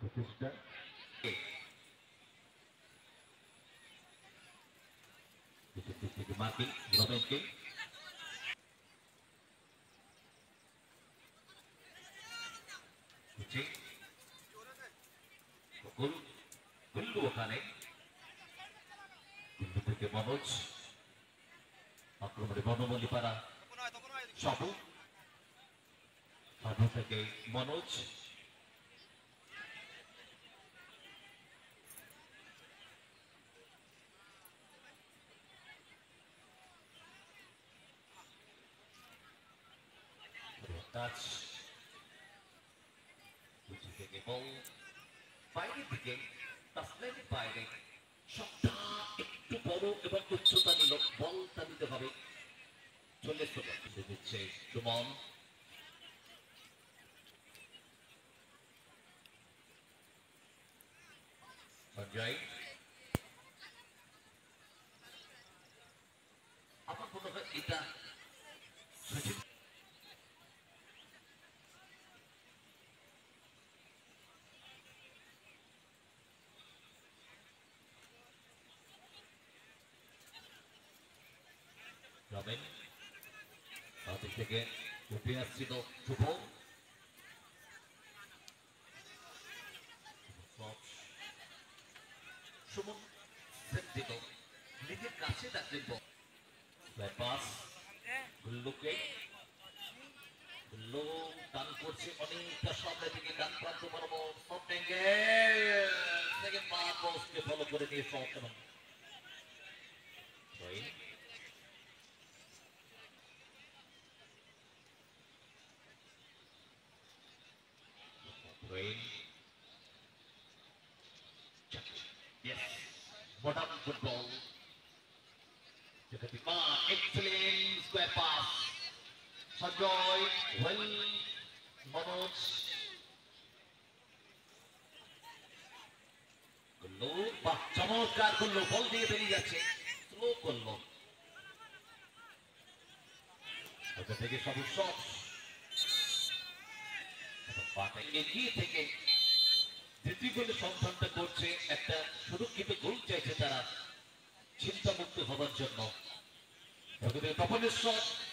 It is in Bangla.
প্রচেষ্টা থেকে মার্কিং রমেশকে ওখানে থেকে মনোজ আক্রমণে বনমল্লিপাড়া সাবু সাবু থেকে মনোজ টাচ থেকে বল বাইরের দিকে টাচলাইনের বাইরে সবটা একটু বড় এবং উচ্চতা নিল বলটা দিতে হবে চলে দিচ্ছে সুমন সঞ্জয় আমার মনে হয় এটা সচিন রমেন তাদের থেকে উঠে আসছিল শুভ সুমন দিল নিজের কাছে ডাকলেন পাস গুল্লুকে গুল্লু টান করছে অনেকটা সামনে থেকে ডান প্রান্ত বরাবর সফট অ্যাঙ্গেল সেকেন্ড বার পোস্টকে ফলো করে নিয়ে শট এবং Yes, modern football. Excellent square pass. Sanjoy, well, Manoj. Gullo, চমৎকার করলো বল দিয়ে বেরিয়ে যাচ্ছে স্লো করলো ওটা থেকে সবুজ শট এগিয়ে থেকে তৃতীয় গোলের সন্ধানটা করছে একটা সুরক্ষিত গোল চাইছে তারা চিন্তামুক্ত হবার জন্য তপনের শট